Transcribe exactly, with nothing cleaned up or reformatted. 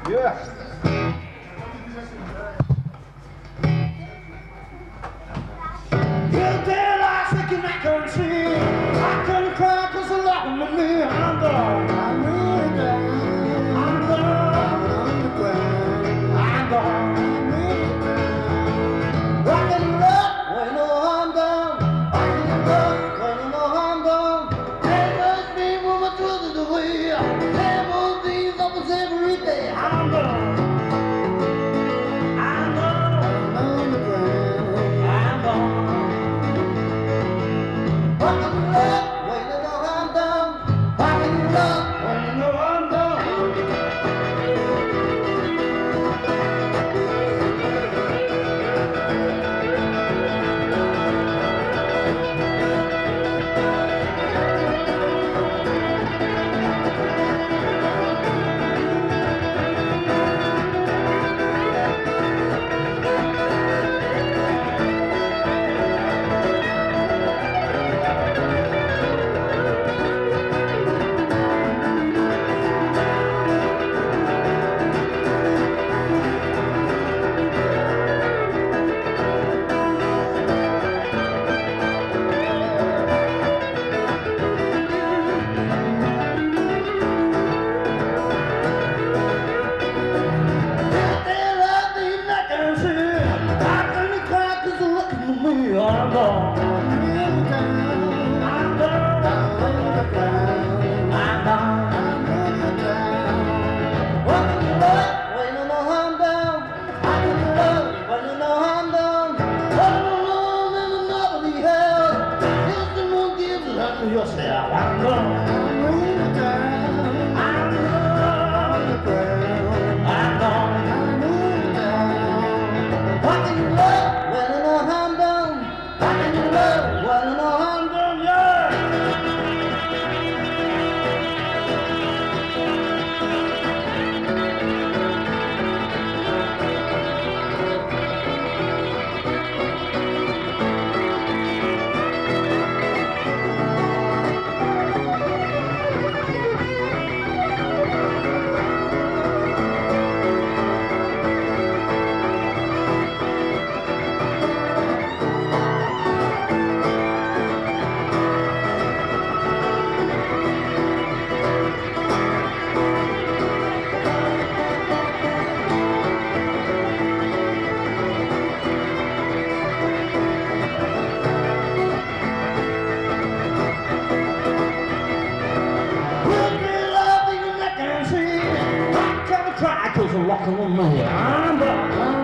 Yeah. You did I thinking I couldn't see. I couldn't cry cause I love me. I'm gone. I'm really down. I'm gone. I'm the ground. I'm gone. I'm really down. I can love when I'm down. I can love when I'm down. There must be woman to the way. There must be something every day. I'm gone. I'm gone. I'm gone. I'm gone. I'm gone. What can you love when you know I'm down? How can you love when you know I'm down? What can you love when nobody else? If the moon gives it up to yourself, I'm gone. I'm really down. I'm gone. I'm gone. I'm really down. What can you love when you know I'm down? How can you love when you know I'm down? Yeah. Cause I'm walking on me. I'm